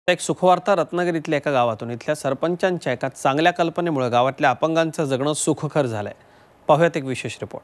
एक सुखवार्ता रत्नागिरीतल्या एका गावातून इथल्या सरपंचांच्या एका चांगल्या कल्पनेमुळे गावातल्या अपंगांचं जगणं सुखकर झालंय। पाहूयात एक विशेष रिपोर्ट।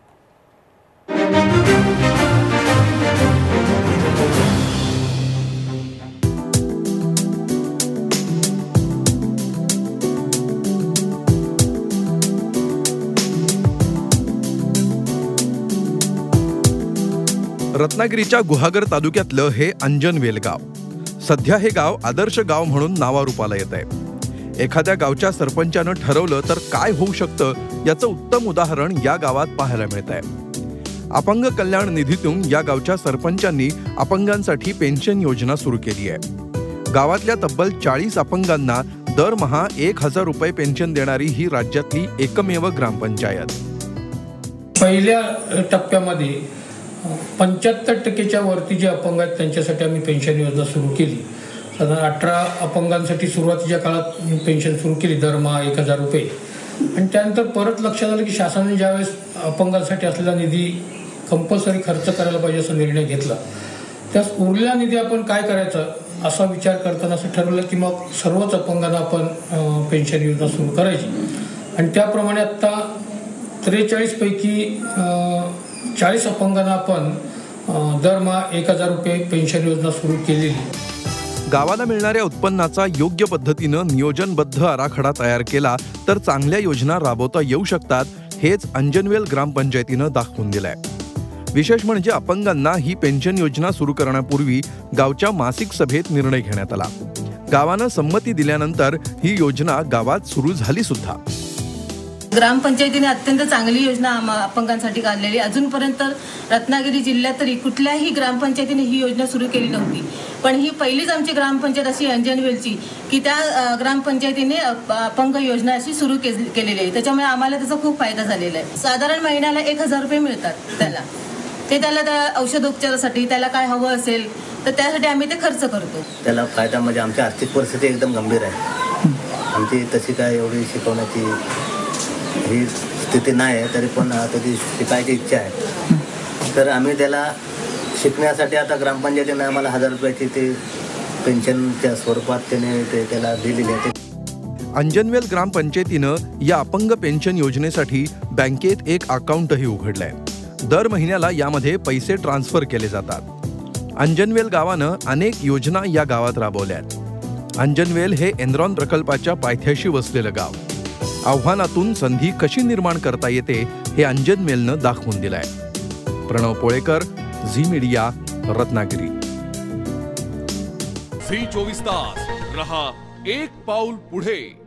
रत्नागिरीच्या गुहागर तालुक्यातलं हे अंजनवेल गाव सध्या हे गाव आदर्श गाव म्हणून नावारूपाला येत आहे। एखाद्या गावच्या सरपंचानं ठरवलं तर काय होऊ शकतं याचं उत्तम उदाहरण या गावात पाहायला मिळत आहे। अपंग कल्याण निधीतून या गावच्या सरपंचांनी अपंगांसाठी पेन्शन योजना सुरू केली आहे। गावातल्या तब्बल 40 अपंगांना दरमहा 1000 रुपये पेन्शन देणारी ही राज्यातली एकमेव ग्रामपंचायत। पहिल्या टप्प्यामध्ये 75% वरती जे अपंग आहेत त्यांच्यासाठी आम्ही पेन्शन योजना सुरू केली। साधारण 18 अपंगांसाठी सुरुवातीच्या काळात पेन्शन सुरू केली दरमहा 1000 रुपये। आणि त्यानंतर परत लक्षात आलं की शासनाने ज्यावेळेस अपंगांसाठी असलेला निधी कंपल्सरी खर्च करायला पाहिजे असा निर्णय घेतला, त्यास उरलेला निधी आपण काय करायचं असा विचार करताना असं ठरवलं की मग सर्वच अपंगांना आपण पेन्शन योजना सुरू करायची। आणि त्याप्रमाणे आत्ता 43 पैकी 40 अपंगांना आपण दरमहा 1000 रुपये पेन्शन योजना सुरू केलेली। गावाला मिळणाऱ्या उत्पन्नाचा योग्य पद्धतीनं नियोजनबद्ध आराखडा तयार केला तर चांगल्या योजना राबवता येऊ शकतात, हेच अंजनवेल ग्रामपंचायतीनं दाखवून दिलंय। विशेष म्हणजे अपंगांना ही पेन्शन योजना सुरू करण्यापूर्वी गावच्या मासिक सभेत निर्णय घेण्यात आला। गावानं संमती दिल्यानंतर ही योजना गावात सुरू झाली सुद्धा। ग्रामपंचायतीने अत्यंत चांगली योजना अपंगांसाठी काढलेली। अजूनपर्यंत रत्नागिरी जिल्ह्यात तरी कुठल्याही ग्रामपंचायतीने ही योजना सुरू केली नव्हती, पण ही पहिलीच आमची ग्रामपंचायत अशी अंजनवेलची की त्या ग्रामपंचायतीने अपंग योजना अशी सुरू केलेली आहे। त्याच्यामुळे आम्हाला त्याचा खूप फायदा झालेला आहे। साधारण महिन्याला 1000 रुपये मिळतात त्याला त्या औषधोपचारासाठी त्याला काय हवं असेल तर त्यासाठी आम्ही ते खर्च करतो। त्याला फायदा म्हणजे आमची आर्थिक परिस्थिती एकदम गंभीर आहे। आमची तशी काय एवढी शिकवण्याची ही स्थिती नाही आहे, तरी पण त्याची शिकायची इच्छा आहे। तर आम्ही त्याला शिकण्यासाठी आता ग्रामपंचायतीने आम्हाला 1000 रुपयाची ते पेन्शनच्या स्वरूपात त्याला दिलेली आहे। अंजनवेल ग्रामपंचायतीनं या अपंग पेन्शन योजनेसाठी बँकेत एक अकाउंटही उघडलंय। दर महिन्याला यामध्ये पैसे ट्रान्सफर केले जातात। अंजनवेल गावानं अनेक योजना या गावात राबवल्या आहेत। अंजनवेल हे एनरॉन प्रकल्पाच्या पायथ्याशी वसलेलं गाव। आव्हानातून संधी कशी निर्माण करता येते हे अंजनवेलनं दाखवून दिलंय। Pranav Polekar, Zee media, Ratnagiri. Zee 24 तास रहा एक पाऊल पुढे।